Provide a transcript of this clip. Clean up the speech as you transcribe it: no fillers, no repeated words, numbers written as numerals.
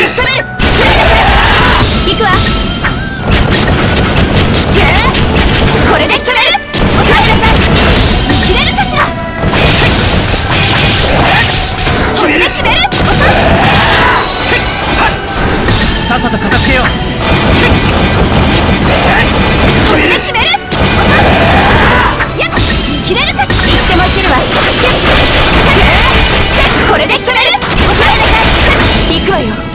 仕留める。行くわ。これで仕留める。抑えなさい。切れるかしら。これで決める。 さっさと片付けよう。 これで決める。やっ切れるかしら。いつでもいけるわ。これで仕留める。抑えなさい。行くわよ。